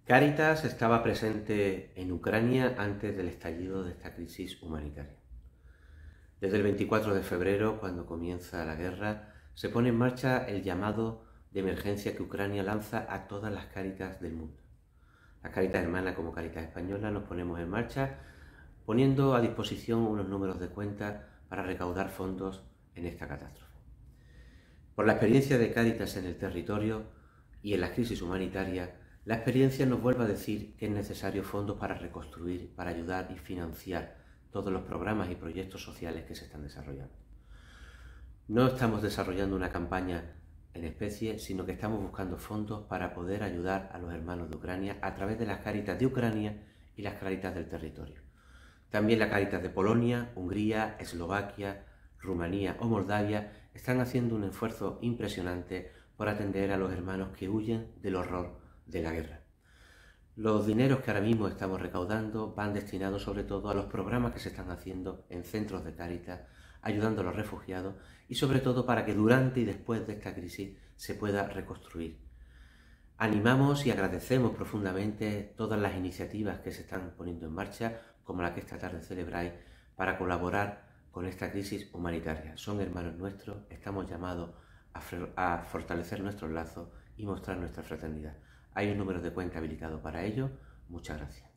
Cáritas estaba presente en Ucrania antes del estallido de esta crisis humanitaria. Desde el 24 de febrero, cuando comienza la guerra, se pone en marcha el llamado de emergencia que Ucrania lanza a todas las Cáritas del mundo. Las Cáritas hermanas como Cáritas españolas nos ponemos en marcha poniendo a disposición unos números de cuenta para recaudar fondos en esta catástrofe. Por la experiencia de Cáritas en el territorio y en la crisis humanitaria, la experiencia nos vuelve a decir que es necesario fondos para reconstruir, para ayudar y financiar todos los programas y proyectos sociales que se están desarrollando. No estamos desarrollando una campaña en especie, sino que estamos buscando fondos para poder ayudar a los hermanos de Ucrania a través de las Cáritas de Ucrania y las Cáritas del territorio. También las Cáritas de Polonia, Hungría, Eslovaquia, Rumanía o Moldavia están haciendo un esfuerzo impresionante por atender a los hermanos que huyen del horror de la guerra. Los dineros que ahora mismo estamos recaudando van destinados sobre todo a los programas que se están haciendo en centros de Cáritas, ayudando a los refugiados y sobre todo para que durante y después de esta crisis se pueda reconstruir. Animamos y agradecemos profundamente todas las iniciativas que se están poniendo en marcha, como la que esta tarde celebráis, para colaborar con esta crisis humanitaria. Son hermanos nuestros, estamos llamados a fortalecer nuestros lazos y mostrar nuestra fraternidad. Hay un número de cuenta habilitado para ello. Muchas gracias.